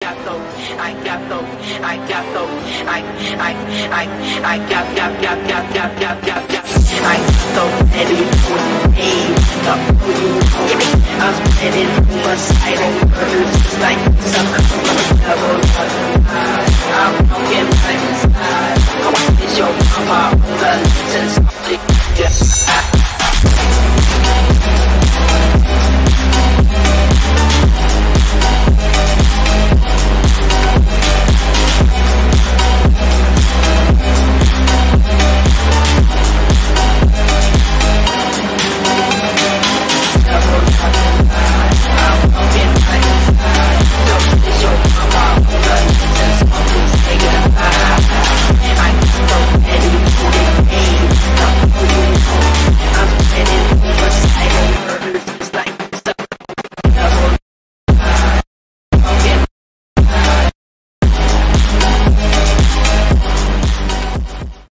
I was headed to my side and birds just like sucker.